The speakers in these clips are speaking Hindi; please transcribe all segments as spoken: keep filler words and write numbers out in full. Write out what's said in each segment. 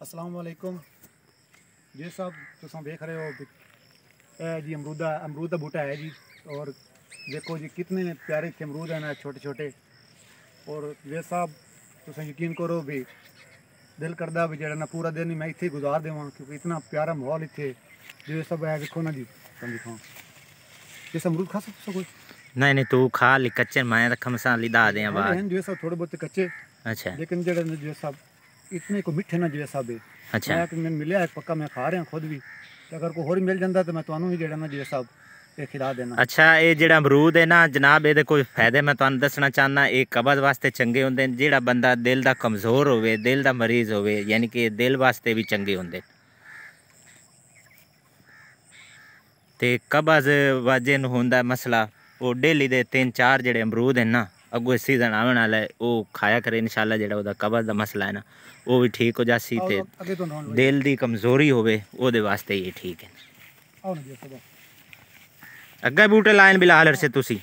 अस्सलाम वालेकुम जी साहब, तुम देख रहे हो ए जी अमरूदा अमरूद का बूटा है जी। और देखो जी कितने प्यारे थे अमरूद हैं ना, छोटे छोटे। और वे साहब तुम यकीन करो भी दिल करता भी जरा ना पूरा दिन ही मैं इतने गुजार देवां, क्योंकि इतना प्यारा माहौल इतने जो सब है। देखो ना जी, तुम दिखाओ जिस अमरूद खा सकते कोई नहीं नहीं तू खा ली कच्चे मैं रखा मसा लिदा दे बाद हैं जो सब थोड़े बहुत कच्चे। अच्छा लेकिन जड़े जो सब इतने को मिठे ना जो सब है। अच्छा मैं मैंने मिले है पक्का, मैं खा रहा खुद भी। ते अगर कोई होर मिल जाता तो मैं तुहानू भी जेड़ा ना जो सब ये खिला देना। अच्छा ये जेड़ा अमरूद है ना जनाब, ये कोई फायदे मैं तुहानू दसना चाहना। ये कब्ज वास्ते चंगे होंदे न। जेड़ा बंदा दिल दा कमज़ोर होवे, दिल दा मरीज होवे, यानी कि दिल वास्ते भी चंगे होंदे। ते कब्ज वजन होंदा मसला वो डेली दे तीन चार जेड़े अमरूद हैं ना, अगो सीजन आने वाला है, वो खाया करे इंशाल्लाह। जेड़ा ओदा कब्ज दा मसला है ना वो भी ठीक हो जासी। ते दिल दी कमजोरी होवे ओदे वास्ते ये ठीक है। अग्गे बूटे लाइन भी ला से तुसी।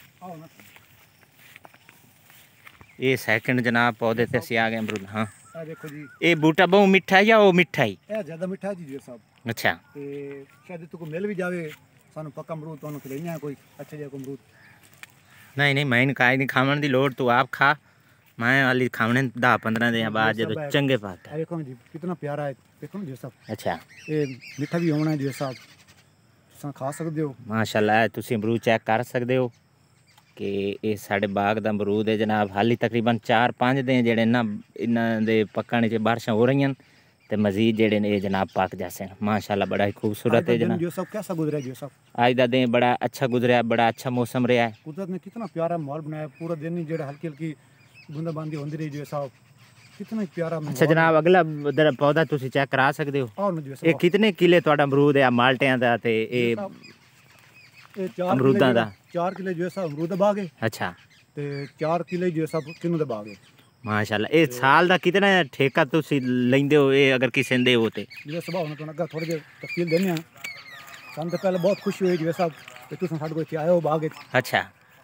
ये सेकंड जनाब पौधे ते सी आ गए अमरूद। हाँ देखो जी, ये बूटा बहु मिठा है या वो मिठा ही? ए ज्यादा मिठा जी जी साहब। अच्छा ते शायद तुको मिल भी जावे, सानू पक्का अमरूद तुहानू खिलाइना है कोई अच्छा जिहा अमरूद। नहीं नहीं मैं खाई नहीं, खावन दी लोड़ तू आप खा। मैं वाली खावने दस पंद्रह दिन बाद जो चंगे पाता है। देखो जी कितना प्यारा है, देखो ना जी साहब। अच्छा ये मिठा भी होना है जी साहब, तुम खा सकते हो। माशाल्लाह तुसी अमरूद चेक कर सकते हो कि ये साढ़े बाग दा अमरूद है जनाब। हाली तकरीबन चार पाँच दिन जेड़े ना इन्हां दे पकने च बारिशां हो रही हैं, ते मजीद जेड़े ने जनाब पक जासे। माशाल्लाह बड़ा ही खूबसूरत है जनाब। जो सब कैसा गुजरा जी साहब? आज दा दिन बड़ा अच्छा गुजरा, बड़ा अच्छा मौसम रहा है। कुदरत ने कितना प्यारा माहौल बनाया, पूरा दिन ही जेड़ा हल्की हल्की बूंदाबांदी होंदी रही जी साहब, कितना प्यारा। अच्छा जनाब अगला उधर पौधा तुसी चेक करा सकते हो। ये कितने किले तुहाडा अमरूद है माल्टियां दा ते ए अमरूदां दा? चार किले जो साहब अमरूद दा बाग है। अच्छा ते चार किले जो साहब किन्नू दा बाग है। माशाल्लाह ये साल दा कितना ठेका तुसी लेंदे हो ये अगर किसी दे हो ते? जो सुबह होना तो अगर थोड़ी देर तफसील देने हैं। सन तो पहले बहुत खुशी हुई जो साहब कि तुम साढ़े को इत्थे आए हो बाग। अच्छा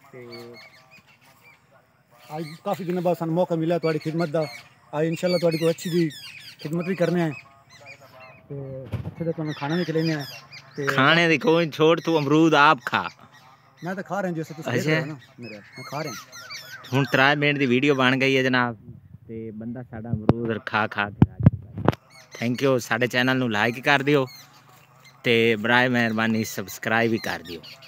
आज काफ़ी दिन बाद सन मौका मिला थोड़ी खिदमत का। आज इंशाल्लाह थोड़ी को अच्छी जी खिदमत भी करने हैं, तो अच्छे से खाना भी खिलाने हैं। खाने दी कोई छोड़, तू अमरूद आप खा। मैं तो खा रहा हूं जैसे तुम देख रहे हो ना मेरे, मैं खा रहा हूं। हुण त्रै मिनट दी वीडियो बन गई है जनाब, ते बंदा साडा अमरूद खा खा के राजी है। Thank you. साडे चैनल नू लाइक कर दियो ते बराए मेहरबानी सब्सक्राइब भी कर दियो।